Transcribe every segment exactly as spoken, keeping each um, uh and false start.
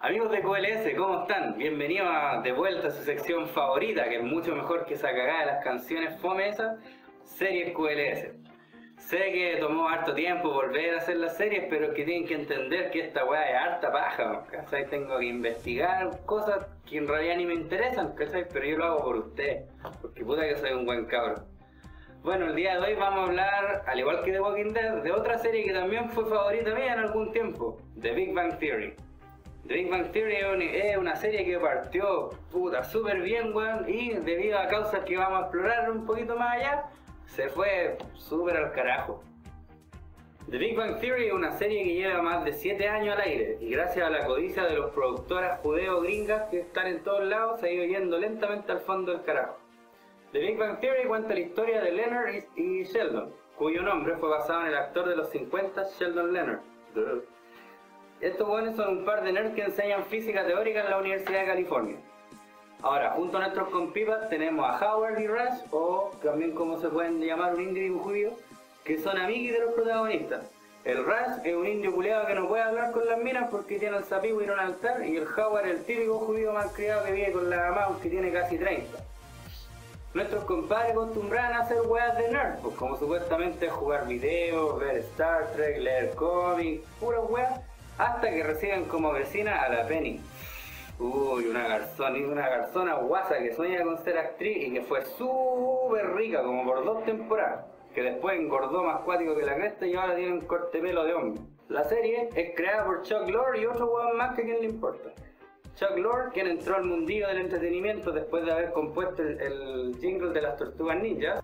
Amigos de Q L S, ¿cómo están? Bienvenidos a, de vuelta a su sección favorita, que es mucho mejor que esa cagada de las canciones fome esas, series Q L S. Sé que tomó harto tiempo volver a hacer las series, pero es que tienen que entender que esta weá es harta paja, ¿cachai? Tengo que investigar cosas que en realidad ni me interesan, ¿cachai? Pero yo lo hago por ustedes, porque puta que soy un buen cabro. Bueno, el día de hoy vamos a hablar, al igual que The Walking Dead, de otra serie que también fue favorita mía en algún tiempo, The Big Bang Theory. The Big Bang Theory es una serie que partió puta súper bien, weón, y debido a causas que vamos a explorar un poquito más allá, se fue súper al carajo. The Big Bang Theory es una serie que lleva más de siete años al aire, y gracias a la codicia de los productoras judeo-gringas que están en todos lados, se ha ido yendo lentamente al fondo del carajo. The Big Bang Theory cuenta la historia de Leonard y Sheldon, cuyo nombre fue basado en el actor de los cincuenta, Sheldon Leonard. Estos buenos son un par de nerds que enseñan física teórica en la Universidad de California. Ahora, junto a nuestros compipas tenemos a Howard y Rush, o también como se pueden llamar un indio judío, que son amigos de los protagonistas. El Rush es un indio culeado que no puede hablar con las minas porque tiene el sapigo y un altar, y el Howard es el típico judío malcriado que vive con la mamá aunque tiene casi treinta. Nuestros compadres acostumbraban a hacer weas de nerd, pues como supuestamente jugar videos, ver Star Trek, leer cómics, puras weas, hasta que reciben como vecina a la Penny. Uy, una garzona, una garzona guasa que sueña con ser actriz y que fue súper rica como por dos temporadas, que después engordó más cuático que la cresta y ahora tiene un corte pelo de hombre. La serie es creada por Chuck Lorre y otro weón más que a quien le importa. Chuck Lorre, quien entró al mundillo del entretenimiento después de haber compuesto el, el jingle de las Tortugas Ninjas.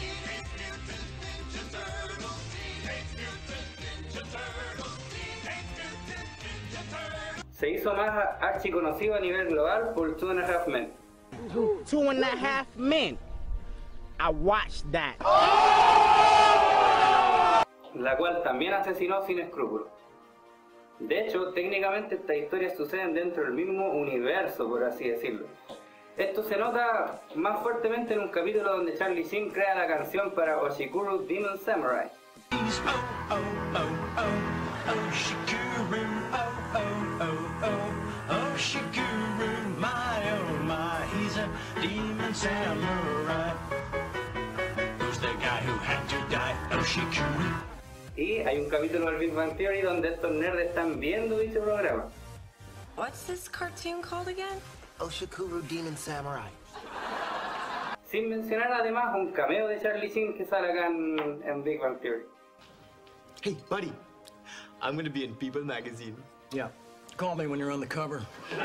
Se hizo más archiconocido a nivel global por Two and a Half Men. Two and a Half Men. I watched that. La cual también asesinó sin escrúpulos. De hecho, técnicamente estas historias suceden dentro del mismo universo, por así decirlo. Esto se nota más fuertemente en un capítulo donde Charlie Sheen crea la canción para Oshikuru Demon Samurai. Y hay un capítulo del Big Bang Theory donde estos nerds están viendo dicho programa. What's this cartoon called again? Oshikuru Demon Samurai. Sin mencionar además un cameo de Charlie Sheen que sale acá en, en Big Bang Theory. Hey, buddy, I'm gonna be in People magazine. Yeah, call me when you're on the cover.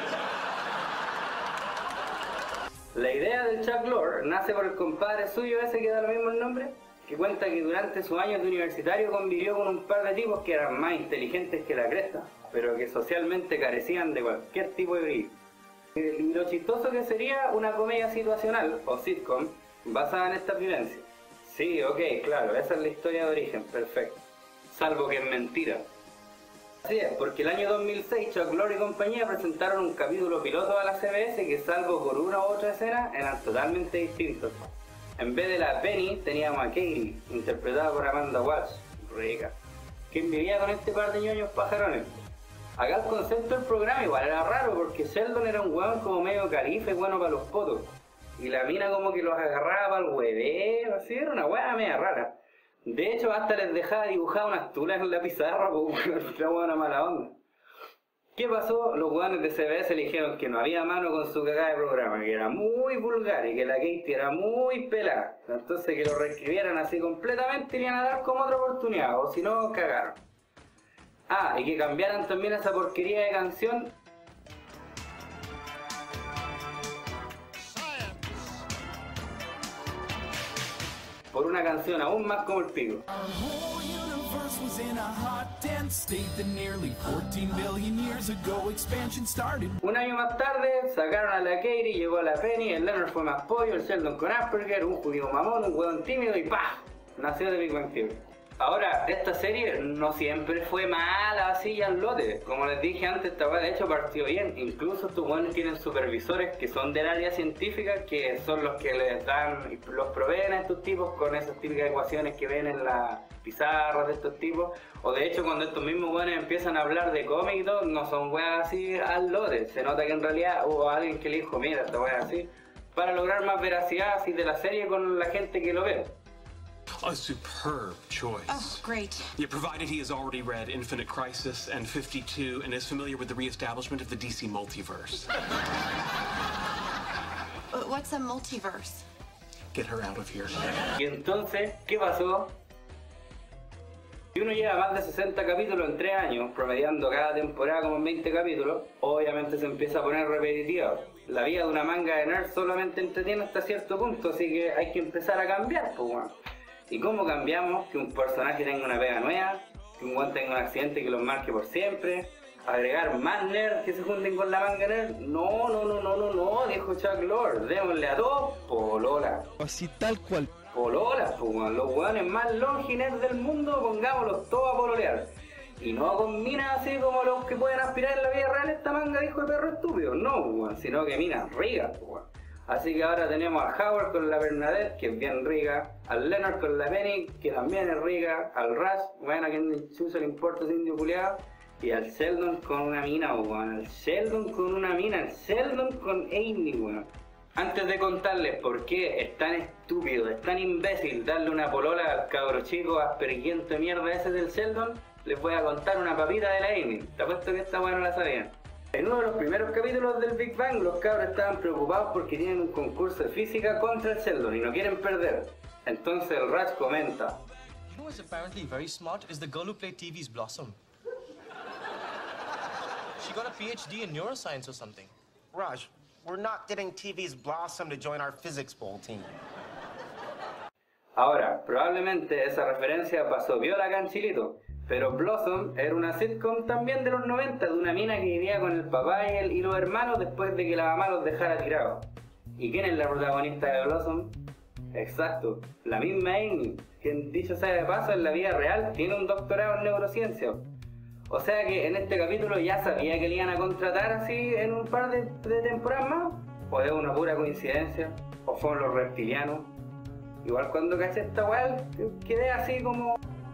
La idea del Chuck Lorre nace por el compadre suyo ese que da lo mismo el nombre, que cuenta que durante sus años de universitario convivió con un par de tipos que eran más inteligentes que la cresta, pero que socialmente carecían de cualquier tipo de brillo. Y lo chistoso que sería una comedia situacional, o sitcom, basada en esta vivencia. Sí, ok, claro, esa es la historia de origen, perfecto. Salvo que es mentira. Así es, porque el año dos mil seis Chuck Lorre y compañía presentaron un capítulo piloto a la C B S que, salvo por una u otra escena, eran totalmente distintos. En vez de la Penny teníamos a Katie, interpretada por Amanda Walsh, rica, quien vivía con este par de ñoños pajarones. Acá el concepto del programa igual era raro porque Sheldon era un weón como medio calife, bueno para los potos, y la mina como que los agarraba para el hueveo, así era una weá media rara. De hecho hasta les dejaba dibujar unas tulas en la pizarra porque era una mala onda. ¿Qué pasó? Los weones de C B S le dijeron que no había mano con su cagada de programa, que era muy vulgar y que la Katie era muy pelada. Entonces que lo reescribieran así completamente y le iban a dar como otra oportunidad, o si no, cagaron. Ah, y que cambiaran también esa porquería de canción por una canción aún más como el pico. Un año más tarde sacaron a la Katie, llegó a la Penny, el Leonard fue más pollo, el Sheldon con Asperger, un judío mamón, un hueón tímido y ¡pah! Nació The Big Bang Theory. Ahora, esta serie no siempre fue mala así al lote. Como les dije antes, esta weá de hecho partió bien. Incluso estos buenos tienen supervisores que son del área científica, que son los que les dan, los proveen a estos tipos con esas típicas ecuaciones que ven en las pizarras de estos tipos. O de hecho, cuando estos mismos buenos empiezan a hablar de cómics y todo, no son weas así al lote. Se nota que en realidad hubo alguien que le dijo, mira, esta wea así, para lograr más veracidad así de la serie con la gente que lo ve. A superb choice. Oh, great. Yeah, provided he has already read Infinite Crisis and fifty-two and is familiar with the reestablishment of the D C multiverse. Uh, What's a multiverse? Get her out of here. Y entonces, ¿qué pasó? Si uno lleva más de sesenta capítulos en tres años, promediando cada temporada como en veinte capítulos, obviamente se empieza a poner repetitiva. La vida de una manga de nerd solamente entretiene hasta cierto punto, así que hay que empezar a cambiar, pues bueno. ¿Y cómo cambiamos? Que un personaje tenga una pega nueva, que un guante tenga un accidente que los marque por siempre, agregar más nerds que se junten con la manga nerd. No, no, no, no, no, no, dijo Chuck Lorre, démosle a todos polola. Así tal cual. Polola, pues bueno, los hueones más longi nerds del mundo, pongámoslos todos a pololear. Y no con minas así como los que pueden aspirar en la vida real esta manga dijo de perro estúpido, no, pues bueno, sino que minas rigas, pues bueno. Así que ahora tenemos a Howard con la Bernadette, que es bien rica, al Leonard con la Penny, que también es rica, al Rush, bueno, a quien chuzo le importa ese indio culiado, y al Sheldon con una mina, weón, al Sheldon con una mina, al Sheldon con Amy, weón. Antes de contarles por qué es tan estúpido, es tan imbécil darle una polola al cabro chico asperguiento de mierda ese del Sheldon, les voy a contar una papita de la Amy. Te apuesto que esta weón no la sabían. En uno de los primeros capítulos del Big Bang, los cabros estaban preocupados porque tienen un concurso de física contra el Sheldon y no quieren perder. Entonces el Raj comenta: You know what's apparently very smart is the girl who played T V's Blossom. She got a P H D in neuroscience or something. Raj, we're not getting T V's Blossom to join our physics bowl team. Ahora, probablemente esa referencia pasó viola acá en Chilito, pero Blossom era una sitcom también de los noventa, de una mina que vivía con el papá y, el, y los hermanos después de que la mamá los dejara tirados. ¿Y quién es la protagonista de Blossom? Exacto, la misma Amy, quien dicho sea de paso en la vida real tiene un doctorado en neurociencia. O sea que en este capítulo ya sabía que le iban a contratar así en un par de, de temporadas más. O es una pura coincidencia, o fueron los reptilianos. Igual cuando caché esta weá quedé así como...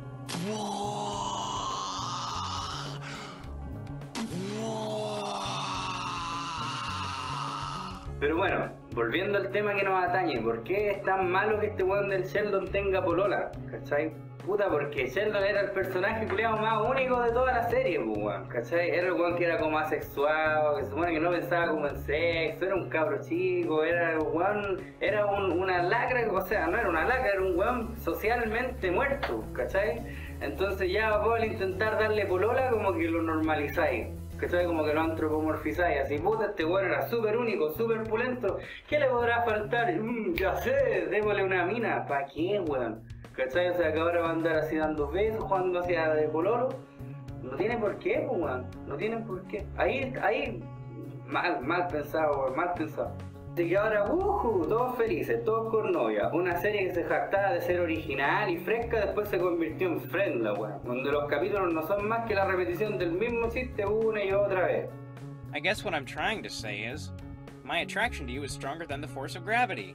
Pero bueno, volviendo al tema que nos atañe, ¿por qué es tan malo que este weón del Sheldon tenga polola? ¿Cachai? Puta, porque Sheldon era el personaje culiado más único de toda la serie, pues, weón, ¿cachai? Era el weón que era como asexuado, que se supone que no pensaba como en sexo, era un cabro chico, era un weón, era un, una lacra, o sea, no era una lacra, era un weón socialmente muerto, ¿cachai? Entonces ya vos al intentar darle polola como que lo normalizáis, ¿cachai? Como que lo antropomorfizáis, así, puta, este weón era súper único, súper pulento, ¿qué le podrá faltar? Mm, ya sé, démosle una mina, ¿pa' qué, weón? ¿Cachai? O sea, que ahora va a andar así dando besos, jugando hacia de pololo. No tiene por qué, pues, weón. No tienen por qué. Ahí, ahí, mal, mal pensado, weón, mal pensado. Así que ahora, uhu, todos felices, todos con novia. Una serie que se jactaba de ser original y fresca, después se convirtió en Friends, weón. Donde los capítulos no son más que la repetición del mismo chiste una y otra vez. I guess what I'm trying to say is, my attraction to you is stronger than the force of gravity.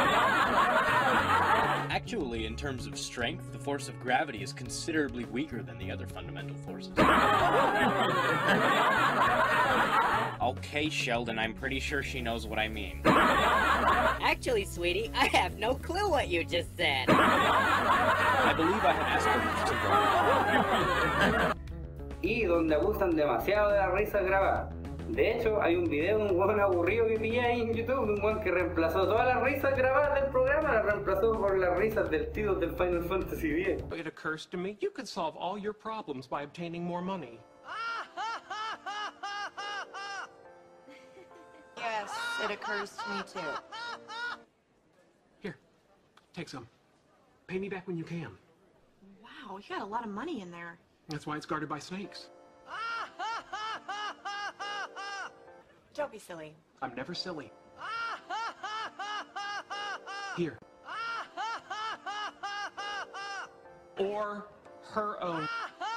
Actually, in terms of strength, the force of gravity is considerably weaker than the other fundamental forces. Okay, Sheldon, I'm pretty sure she knows what I mean. Actually, sweetie, I have no clue what you just said. I believe I have Asperger's syndrome. Y donde abusan demasiado de las risas grabadas. De hecho, hay un video de un weón aburrido que pillé ahí en YouTube, de un weón que reemplazó todas las risas grabadas del programa, las reemplazó por las risas del tío del Final Fantasy diez. It occurs to me you could solve all your problems by obtaining more money. Yes, it occurs to me too. Here, take some. Pay me back when you can. Wow, you got a lot of money in there. That's why it's guarded by snakes. Don't be silly. I'm never silly. Here. Or her own.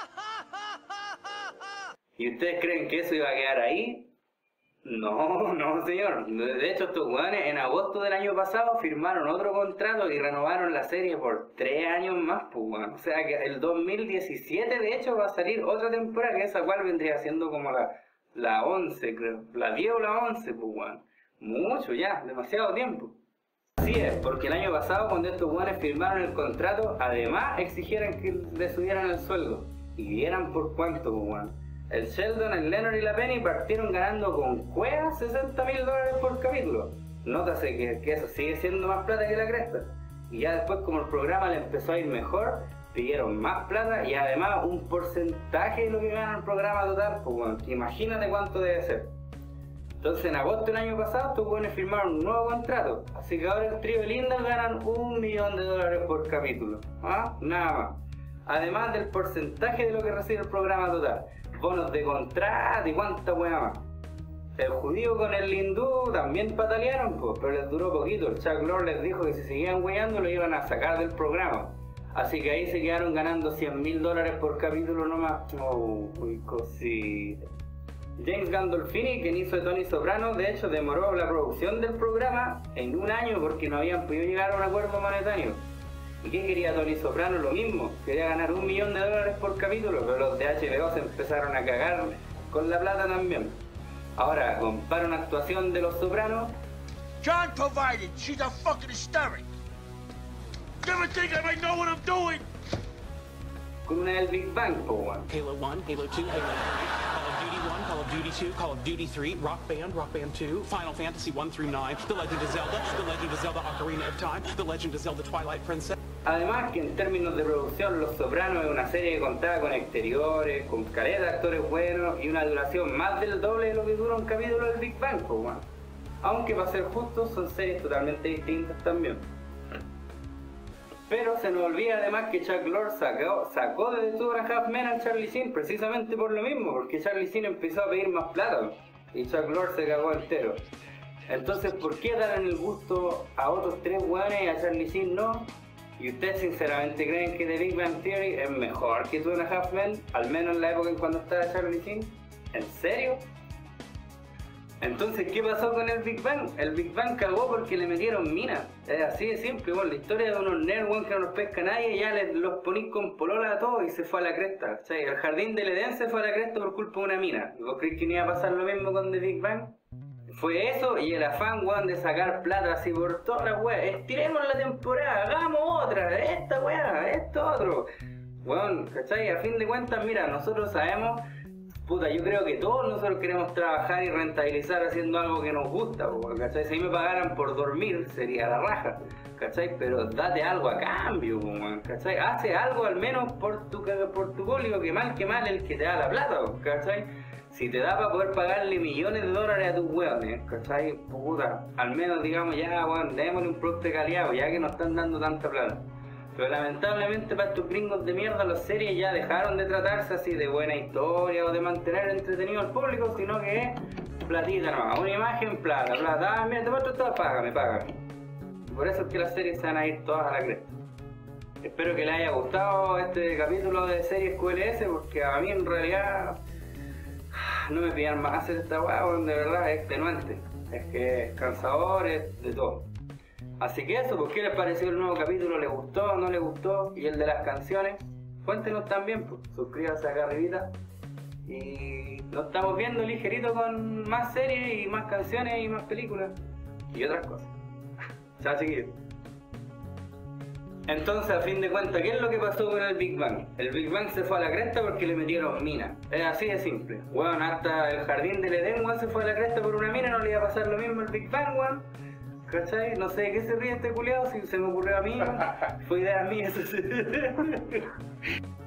¿Y ustedes creen que eso iba a quedar ahí? No, no señor. De hecho, estos weones en agosto del año pasado firmaron otro contrato y renovaron la serie por tres años más, pues weón. O sea que el dos mil diecisiete de hecho va a salir otra temporada, que esa cual vendría siendo como la, la once, creo. La diez o la once, pues weón. Mucho ya, demasiado tiempo. Así es, porque el año pasado cuando estos weones firmaron el contrato, además exigieron que le subieran el sueldo. Y vieran por cuánto, pues weón. El Sheldon, el Leonard y la Penny partieron ganando con cuevas sesenta mil dólares por capítulo. Nótase que, que eso sigue siendo más plata que la cresta. Y ya después, como el programa le empezó a ir mejor, pidieron más plata y además un porcentaje de lo que gana el programa total. Pues bueno, imagínate cuánto debe ser. Entonces en agosto del año pasado estos buenos firmaron un nuevo contrato. Así que ahora el trío de Linda ganan un millón de dólares por capítulo. ¿Ah? Nada más. Además del porcentaje de lo que recibe el programa total. Bonos de contrato y cuánta hueá más. El judío con el hindú también patalearon, pues, pero les duró poquito. El Chuck Lorre les dijo que si seguían hueando lo iban a sacar del programa. Así que ahí se quedaron ganando cien mil dólares por capítulo nomás. Oh, uy, cosita. James Gandolfini, quien hizo de Tony Soprano, de hecho demoró la producción del programa en un año porque no habían podido llegar a un acuerdo monetario. ¿Y qué quería Tony Soprano? Lo mismo, quería ganar un millón de dólares por capítulo, pero los de H B O se empezaron a cagar con la plata también. Ahora, compara una actuación de Los Sopranos. John provided. She's a fucking hysteric. Never think I might know what I'm doing. Con una del Big Bang, po, weón. Halo one, Halo two, Halo three, Call of Duty one, Call of Duty two, Call of Duty three, Rock Band, Rock Band two, Final Fantasy one through nine, The Legend of Zelda, The Legend of Zelda Ocarina of Time, The Legend of Zelda Twilight Princess. Además que en términos de producción, Los Sopranos es una serie que contaba con exteriores, con caleta de actores buenos y una duración más del doble de lo que dura un capítulo del Big Bang, po, weón. Aunque para ser justos son series totalmente distintas también. Pero se nos olvida además que Chuck Lorre sacó, sacó de The Two and a Half Men a Charlie Sheen precisamente por lo mismo, porque Charlie Sheen empezó a pedir más plata y Chuck Lorre se cagó entero. Entonces, ¿por qué dar el gusto a otros tres weones y a Charlie Sheen no? ¿Y ustedes sinceramente creen que The Big Bang Theory es mejor que Two and a Half Men? Al menos en la época en cuando estaba Charlie Sheen. ¿En serio? Entonces, ¿qué pasó con el Big Bang? El Big Bang cagó porque le metieron minas. Es así de simple, bueno, la historia de unos nerds que no los pesca nadie y ya les, los ponís con polola a todos y se fue a la cresta. O sea, el jardín del Edén se fue a la cresta por culpa de una mina. ¿Y vos crees que no iba a pasar lo mismo con The Big Bang? Fue eso y el afán, weón, de sacar plata así por todas las weas. Estiremos la temporada, hagamos otra, esta wea, esto otro. Weón, ¿cachai? A fin de cuentas, mira, nosotros sabemos... Puta, yo creo que todos nosotros queremos trabajar y rentabilizar haciendo algo que nos gusta, ¿cachai? Si me pagaran por dormir sería la raja, ¿cachai? Pero date algo a cambio, ¿cachai? Hace algo al menos por tu, por tu público, que mal que mal el que te da la plata, ¿cachai? Si te da para poder pagarle millones de dólares a tus weones, ¿cachai? Puta, al menos digamos ya, weón, démosle un producto de calidad, ya que nos están dando tanta plata. Pero lamentablemente para estos gringos de mierda las series ya dejaron de tratarse así de buena historia o de mantener entretenido al público, sino que es platita nomás, una imagen, plata, plata, ah, mira, te muestro todo, págame, págame. Por eso es que las series se van a ir todas a la cresta. Espero que les haya gustado este capítulo de Series Q L S, porque a mí en realidad no me pidan más hacer esta weá, de verdad es extenuante, es que es cansador, es de todo. Así que eso, ¿por qué les pareció el nuevo capítulo? ¿Les gustó? ¿No les gustó? ¿Y el de las canciones? Cuéntenos también, pues. Suscríbanse acá arribita. Y nos estamos viendo ligerito con más series y más canciones y más películas. Y otras cosas. Chao, chiquillos. Entonces, a fin de cuentas, ¿qué es lo que pasó con el Big Bang? El Big Bang se fue a la cresta porque le metieron mina. Es así de simple. Bueno, hasta el jardín del Edén, weón, se fue a la cresta por una mina, no le iba a pasar lo mismo al Big Bang, weón. ¿Cachai? No sé de qué se ríe este culiado, si se me ocurrió a mí, fue idea mía.